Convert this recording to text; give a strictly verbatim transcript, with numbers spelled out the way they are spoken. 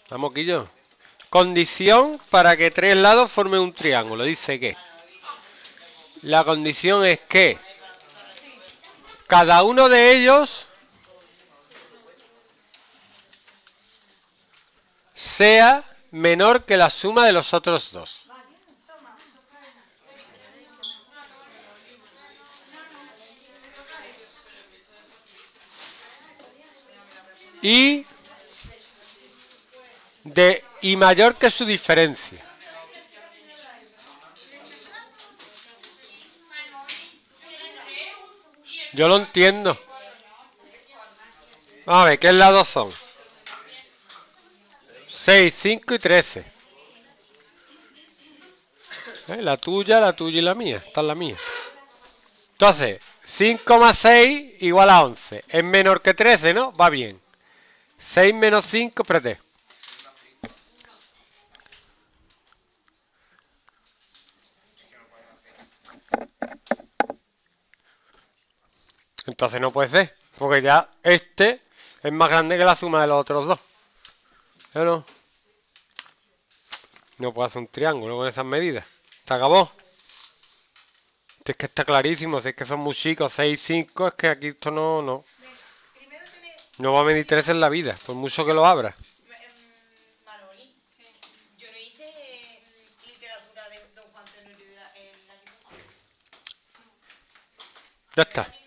Vamos, Quillo. Condición para que tres lados formen un triángulo. Dice que la condición es que cada uno de ellos sea menor que la suma de los otros dos. Y, de, y mayor que su diferencia. Yo lo entiendo. Vamos a ver, ¿qué lados son? seis, cinco y trece. ¿Eh? La tuya, la tuya y la mía. Esta es la mía. Entonces, cinco más seis igual a once. Es menor que trece, ¿no? Va bien. seis menos cinco, espérate. Entonces no puede ser. Porque ya este es más grande que la suma de los otros dos. ¿No? No puedo hacer un triángulo con esas medidas. ¿Se acabó? Es que está clarísimo. Si es que son muy chicos, seis, cinco, es que aquí esto no... No, no va a medir trece en la vida, por mucho que lo abra. Ya está.